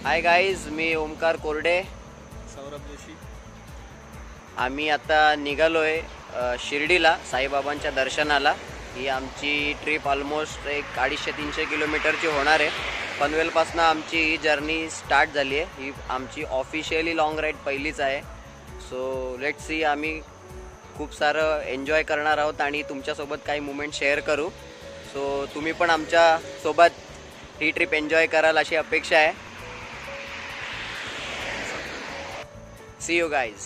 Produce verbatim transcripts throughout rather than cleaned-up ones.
Hi guys, मी ओमकार कोरडे, सौरभ जोशी. आम्ही आता निघालोय शिर्डीला साईबाबांच्या दर्शनाला. ही आमची ट्रिप ऑलमोस्ट एक अडीचशे तीनशे किलोमीटरची होणार आहे. पनवेलपासून आमची ही जर्नी स्टार्ट झाली आहे. ही आमची ऑफिशियली लॉंग राईड पहिलीच आहे. सो लेट्स सी, आम्ही खूप सारं एन्जॉय करणार आहोत आणि तुमच्यासोबत काही मुमेंट शेअर करू. सो तुम्ही पण आमच्यासोबत ही ट्रिप एन्जॉय कराल अशी अपेक्षा आहे. See you guys.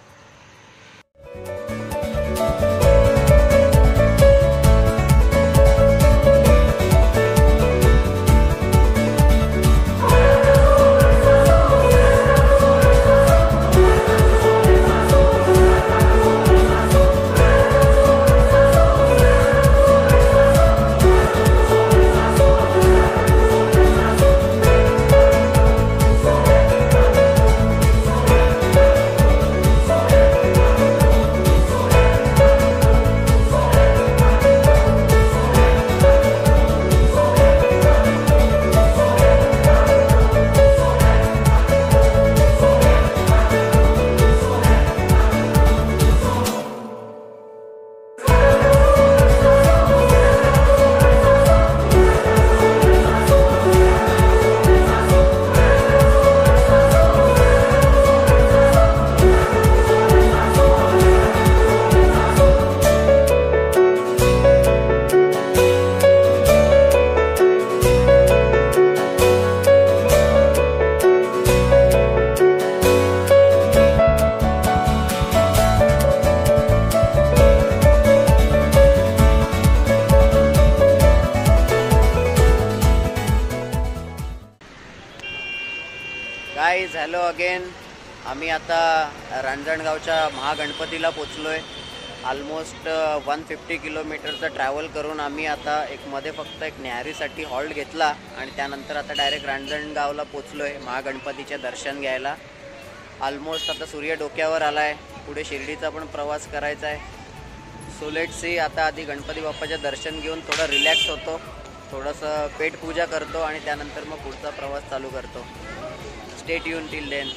Guys, hello again. आम्ही आता रांजणगावच्या महागणपतीला पोचलो आहे. ऑलमोस्ट वन फिफ्टी किलोमीटरचं ट्रॅव्हल करून आम्ही आता एक मध्ये फक्त एक न्याहारीसाठी हॉल्ट घेतला आणि त्यानंतर आता डायरेक्ट रांजणगावला पोचलो आहे महागणपतीचे दर्शन घ्यायला. ऑलमोस्ट आता सूर्य डोक्यावर आला आहे. पुढे शिर्डीचा पण प्रवास करायचा आहे. So let's see. आता आधी गणपती बाप्पाचे दर्शन घेऊन थोडं रिलॅक्स होतो, थोडंसं पेटपूजा करतो आणि त्यानंतर मग पुढचा प्रवास चालू करतो. Stay tuned till then.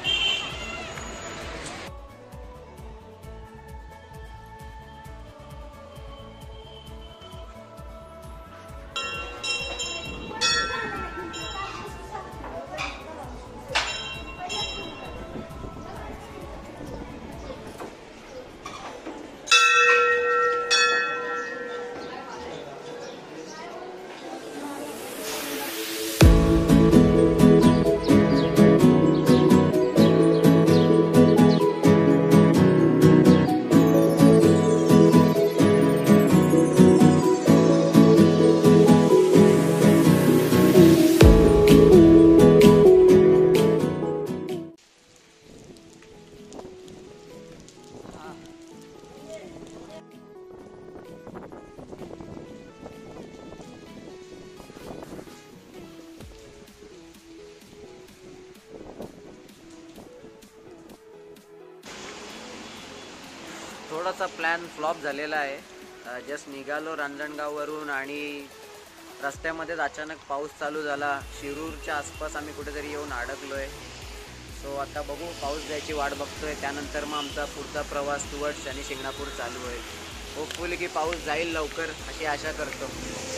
थोडासा प्लॅन फ्लॉप झालेला आहे. जस्ट निघालो रांजणगाववरून आणि रस्त्यामध्येच अचानक पाऊस चालू झाला. शिरूरच्या आसपास आम्ही कुठेतरी येऊन अडकलो आहे. सो आता बघू, पाऊस जायची वाट बघतोय. त्यानंतर मग आमचा पुढचा प्रवास टुवर्ड्स शनी शिंगणापूर चालू आहे. होपफुली की पाऊस जाईल लवकर अशी आशा करतो.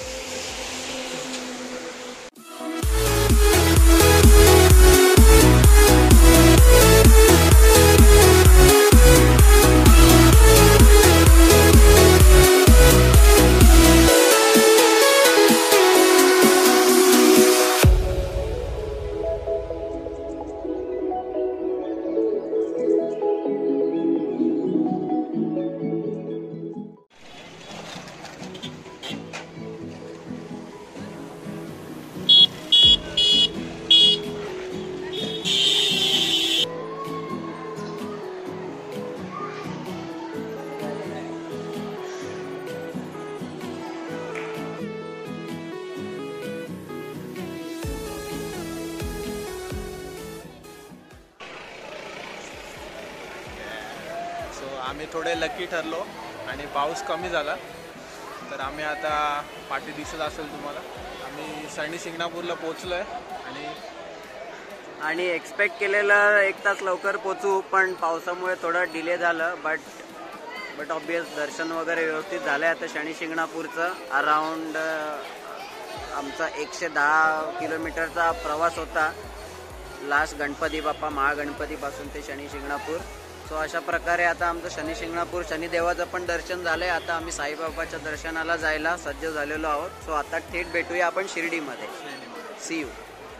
आम्ही थोडे लकी ठरलो आणि पाऊस कमी झाला. तर आम्ही आता पाठी दिसत असेल तुम्हाला, आम्ही शनी शिंगणापूरला पोचलो आहे आणि आणि एक्सपेक्ट केलेलं एक तास लवकर पोचू, पण पावसामुळे थोडं डिले झालं. बट बट ऑब्वियस दर्शन वगैरे व्यवस्थित झालं आहे. आता शनी शिंगणापूरचं अराउंड आमचा एकशे दहा किलोमीटरचा प्रवास होता लास्ट गणपती बाप्पा महागणपतीपासून ते शनी शिंगणापूर. सो अशा प्रकारे आता आमचं शनी शिंगणापूर शनिदेवाचं पण दर्शन झालं आहे. आता आम्ही साईबाबाच्या दर्शनाला जायला सज्ज झालेलो आहोत. सो आता थेट भेटूया आपण शिर्डीमध्ये. See you.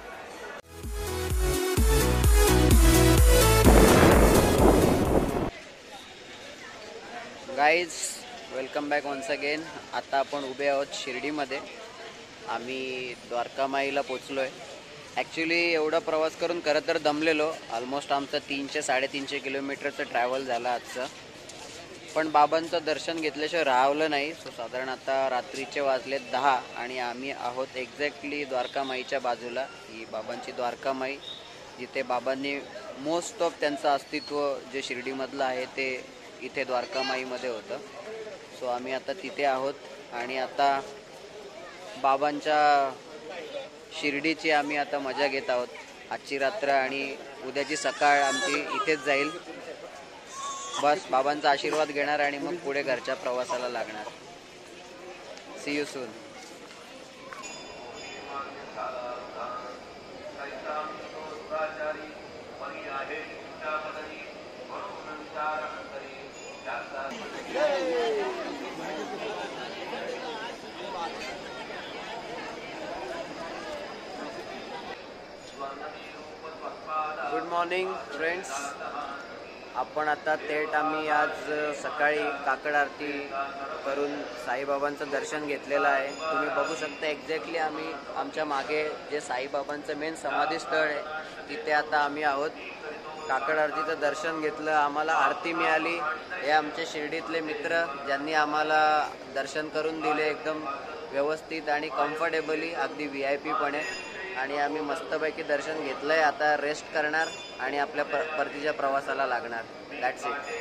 Guys, welcome back once again. आता आपण उभे आहोत शिर्डीमध्ये. आम्ही द्वारकामाईला पोचलो आहे. ॲक्च्युली एवढा प्रवास करून खरं तर दमलेलो. ऑलमोस्ट आमचं तीनशे साडेतीनशे किलोमीटरचं ट्रॅव्हल झालं आजचं. पण बाबांचं दर्शन घेतल्याशिवाय राहवलं नाही. सो साधारण आता रात्रीचे वाजलेत दहा आणि आम्ही आहोत एक्झॅक्टली द्वारकामाईच्या बाजूला. ही बाबांची द्वारकामाई, जिथे बाबांनी मोस्ट ऑफ त्यांचं अस्तित्व जे शिर्डीमधलं आहे ते इथे द्वारकामाईमध्ये होतं. सो आम्ही आता तिथे आहोत आणि आता बाबांच्या शिर्डीची आम्ही आता मजा घेत आहोत. आजची रात्र आणि उद्याची सकाळ आमची इथेच जाईल. बस बाबांचा आशीर्वाद घेणार आणि मग पुढे घरच्या प्रवासाला लागणार. See you soon. Good morning friends. आपण आता थेट आम्ही आज सकाळी काकड आरती करून साईबाबांचं दर्शन घेतलेलं आहे. तुम्ही बघू शकता एक्झॅक्टली आम्ही आमच्या मागे जे साईबाबांचं मेन समाधी स्थळ आहे तिथे आता आम्ही आहोत. काकड आरतीचं दर्शन घेतलं, आम्हाला आरती मिळाली. हे आमचे शिर्डीतले मित्र ज्यांनी आम्हाला दर्शन करून दिले एकदम व्यवस्थित आणि कम्फर्टेबली, अगदी व्ही आय पीपणे. आणि आम्ही मस्तपैकी दर्शन घेतलं आहे. आता रेस्ट करणार आणि आपल्या पर परतीच्या प्रवासाला लागणार. That's it.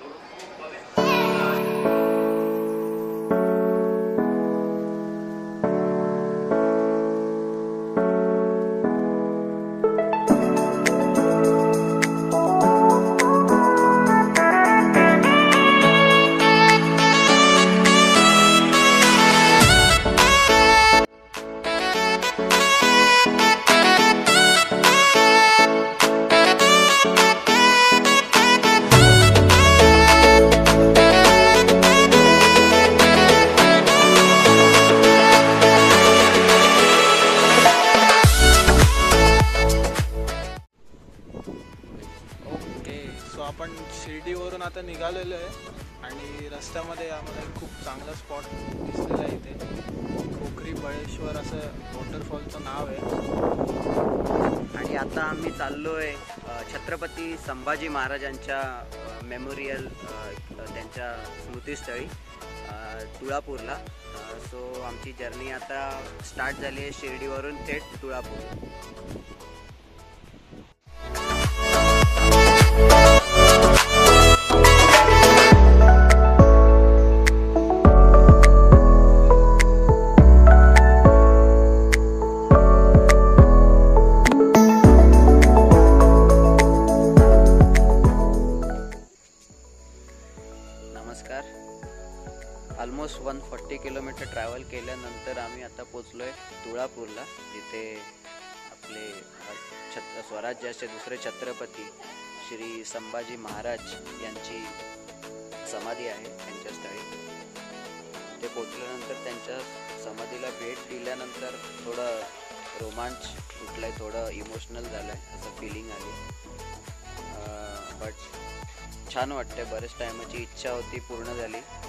आपण शिर्डीवरून आता निघालेलो आहे आणि रस्त्यामध्ये आम्हाला एक खूप चांगला स्पॉट दिसलेला आहे. इथे खोखरी बळेश्वर असं वॉटरफॉलचं नाव आहे. आणि आता आम्ही चाललो आहे छत्रपती संभाजी महाराजांच्या मेमोरियल त्यांच्या स्मृतीस्थळी तुळापूरला. सो आमची जर्नी आता स्टार्ट झाली आहे शिर्डीवरून थेट तुळापूर. नमस्कार. Almost one forty kilometer travel केल्यानंतर आम्ही आता पोचलो आहे तुळापूरला. तिथे आपले छत्र स्वराज्याचे दुसरे छत्रपती श्री संभाजी महाराज यांची समाधी आहे त्यांच्या स्थळी. ते पोचल्यानंतर त्यांच्या समाधीला भेट दिल्यानंतर थोडं रोमांच उठलाय, थोडं इमोशनल झालं आहे असं फिलिंग आली. बट छान वाटते. बरेच टायमाची इच्छा होती पूर्ण झाली.